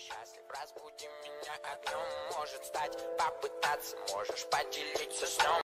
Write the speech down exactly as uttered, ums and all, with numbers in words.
Счастлив, разбуди меня огнем, может стать, попытаться, можешь поделиться сном.